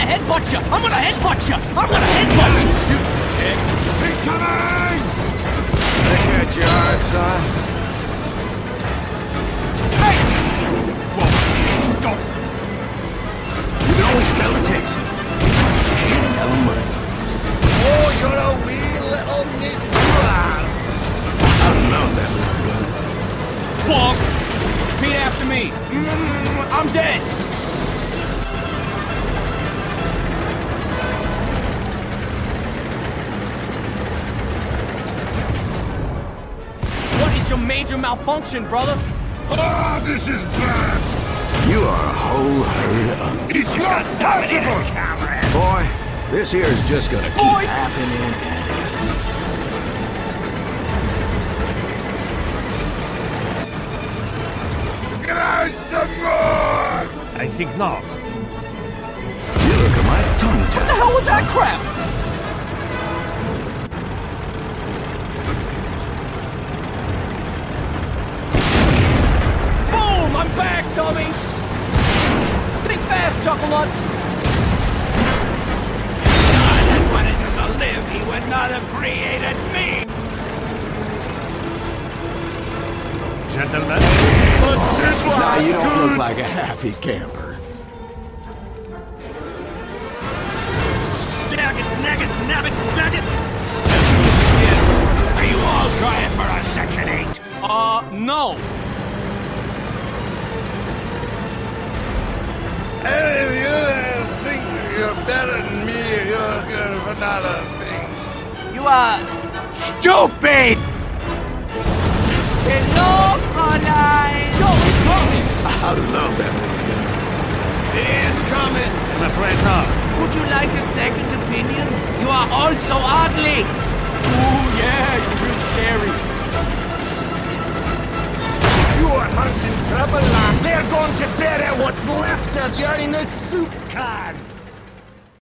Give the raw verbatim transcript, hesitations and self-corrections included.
headbutt you! I'm gonna headbutt you! I'm gonna headbutt you! Shoot, Tex! Incoming! Look at your eyes, son. Hey! Whoa, stop! You can always tell the Texan. Never mind. Oh, you're a wee little miss you are. I love that little gun. Fuck! Repeat after me. Mm, I'm dead. What is your major malfunction, brother? Oh, this is bad. You are a whole herd of... It's not possible. Boy, this here is just gonna keep Boy. happening and happening. Get out some more! I think not. You look at my tongue tap. What the hell was that crap? Boom! I'm back, dummy! Think fast, Chuckle Nuts! God had wanted him to live, he would not have created me! Gentlemen, Now you don't look like a happy camper. Nugget, nugget, nugget, nugget! Are you all trying for a Section eight? Uh, no. And if you think you're better than me, you're good for another thing. You are stupid! Hello, Fräulein! Yo, he's coming! I love that little gun. Incoming! I'm afraid not. Would you like a second opinion? You are all so ugly! Ooh, yeah, you're real scary. You are hunting trouble, lad. They're going to bury what's left of you in a soup can.